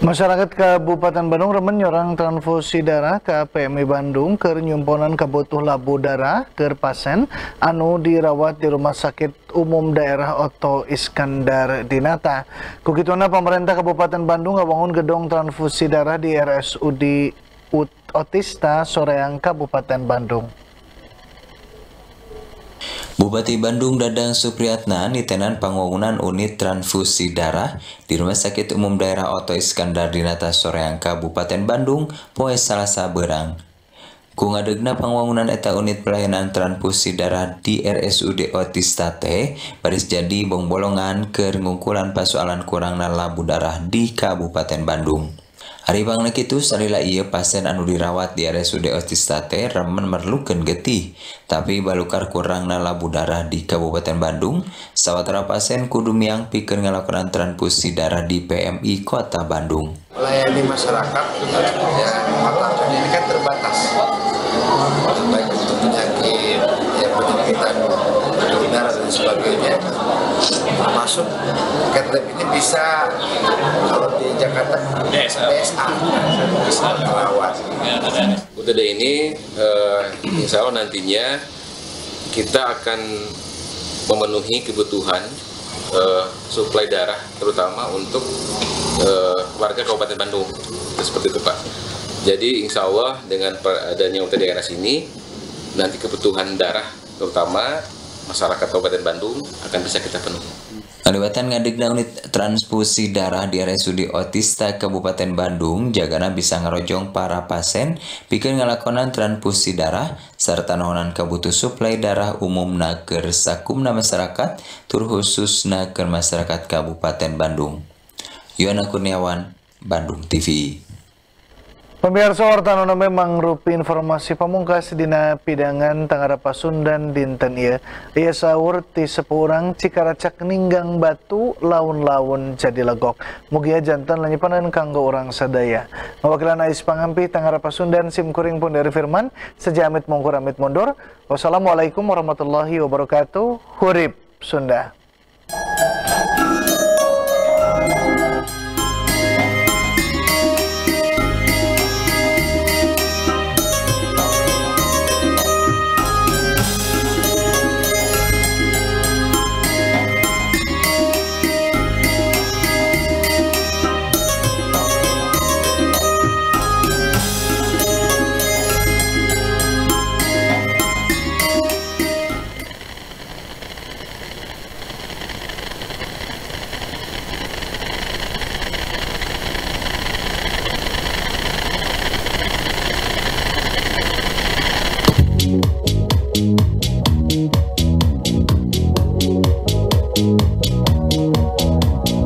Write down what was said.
Masyarakat Kabupaten Bandung remen nyorang transfusi darah ke PMI Bandung keur nyumponan kabutuh labu darah keur pasien anu dirawat di Rumah Sakit Umum Daerah Otto Iskandar Dinata. Kukituna pemerintah Kabupaten Bandung ngabangun gedung transfusi darah di RSUD Otista Soreang Kabupaten Bandung. Bupati Bandung Dadang Supriyatna nitenan pangwangunan unit transfusi darah di Rumah Sakit Umum Daerah Otto Iskandar Dinata Soreang Kabupaten Bandung poe Salasa beurang. Ku ngadegna pangwangunan eta unit pelayanan transfusi darah di RSUD Otista teh baris jadi bongbolongan keur ngungkulan pasoalan kurangna labu darah di Kabupaten Bandung. Hari bangna kitu salila ieu pasien anu dirawat di RSUD Otista teh remen merlukeun getih, tapi balukar kurangna labu darah di Kabupaten Bandung, sawatara pasien kudu miang pikeun ngalakonan transfusi darah di PMI Kota Bandung. Melayani masyarakat ya, mata ini kan terbatas, baik untuk penyakit, ya penyempitan darah dan sebagainya. Masuk CAT-lab ini bisa kalau di Jakarta PSA bisa merawat. UTD ini insya Allah nantinya kita akan memenuhi kebutuhan suplai darah terutama untuk warga Kabupaten Bandung. Seperti itu Pak. Jadi insya Allah dengan adanya UTD RS ini nanti kebutuhan darah terutama masyarakat Kabupaten Bandung akan bisa kita penuhi. Kaliwatan ngadegna unit transfusi darah di RSUD Otista Kabupaten Bandung jagana bisa ngarojong para pasien pikeun ngalakonan transfusi darah serta nohonan kabutuh suplai darah umumna keur sakumna masyarakat tur khususna keur masyarakat Kabupaten Bandung. Yohana Kurniawan, Bandung TV. Pemirsa wartana memang rupi informasi pamungkas dina pidangan Tanggara Pasundan dinten ieu. Ieu saur ti sepeurang cikaracak ninggang batu laun-laun jadi legok. Mugia janten lanyipanan kanggo urang sadaya. Mawakilan Ais Pangampi Tanggara Pasundan simkuring pun dari Firman sejamit mongkur amit mundur. Wassalamualaikum warahmatullahi wabarakatuh. Hurip Sunda.